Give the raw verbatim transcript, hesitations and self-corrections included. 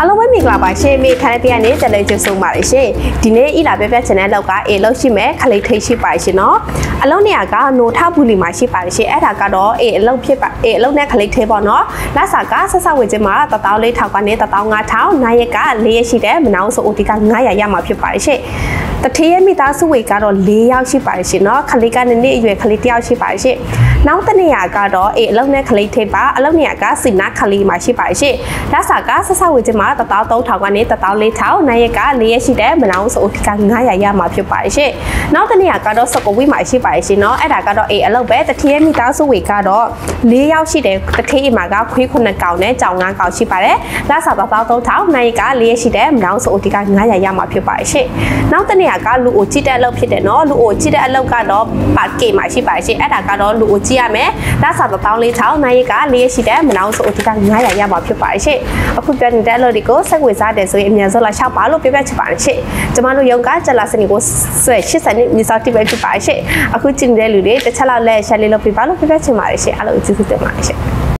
အလုံးဝမိကလာပါရှင်မိခါတဲ့ကနေကြလဲကျဆုံးပါရှင်ဒီနေ့ဤလာပြပြချင်တဲ့လောက်ကအေလောက်ရှိမဲ့ခလိထိတ်ရှိပါရှင်နော်အလုံးနေရာကနိုထဘူးလီမှာရှိပါရှင်အဲ့ဒါကတော့အေအလုံးဖြစ်ပါအေအလုံးနဲ့ခလိထိတ်ပေါ့နော်လက်စာကဆက်ဆက်ဝင်ခြင်းမှာတတောင်းလေးထောက်ကနေတတောင်းငါးထောင်နိုင်ရက်ကလေးရရှိတဲ့မနောဆိုအိုတီကငါးရာရမှာဖြစ်ပါရှင်တထေးရဲ့မိသားစုဝေကတော့လေးယောက်ရှိပါရှင်နော်ခလိကနည်းနည်းအရွယ်ခလိတယောက်ရှိပါရှင်နောက်တနေရာကတော့အေအလုံးနဲ့ခလိထိတ်ပါအလုံးနေရာကစိနာခလိမှာရှိပါရှင်လက်စာကဆက်ဆက်ဝင်ခြင်းမှာတတောင်းသုံးထောင်ကနေတတောင်းလေးထောင်နိုင်ရက်ကလေးရရှိတဲ့မနောဆိုအိုတီကငါးရာရမှာဖြစ်ပါရှင်နောက်တနေရာကတော့စကဝိမှာရှိပါရှင်နော်အဲ့ဒါကတော့အေအလုံးပဲတထေးရဲ့မိသားစုဝေကတော့လေးယောက်ရှိတယ်တထေးအိမ်မှာကခွေးခုနှစ်ကောင်နဲ့ကြောင်ငါးကောင်ရှိပါတယ်လက်စာတတောင်းသုံးထောင်နိုင်ရက်ကလေးရရှိတဲ့မနောဆိုအိုတီကငါးရာရမှာဖြစ်ပါရှင်နောက်တနေရာကလူအိုကြည့်တဲ့အလုပ်ဖြစ်တယ်နော်လူအိုကြည့်တဲ့အလုပ်ကတော့ပါကေမှာရှိပါရှင်အဲ့ဒါကတော့လူအိုကြည့်ရမယ်လက်စာတတောင်းလေးထောင်နိုင်ရက်ကလေးရရှိတဲ့မနောဆိုအိုတီကငါးရာရမှာဖြစ်ပါရှင်အခုပြောနေတဲ့အလုပ်တွေကိုစိတ်ဝင်စားတယ်ဆိုရင်အများဆုံးလာရှောက်ပါလို့ပြောပြချင်ပါတယ်ရှင်ကျမတို့ရုံကကြလာစနေကိုဆွဲရှစ်စနေမြေစောက်တိပဲဖြစ်ပါရှင်အခုကျင်တဲ့လူတွေတစ်ချက်လောက်လဲရှယ်လေးလုပ်ပြပါလို့ပြောပြချင်ပါတယ်ရှင်အားလုံးကျေးဇူးတင်ပါတယ်ရှင်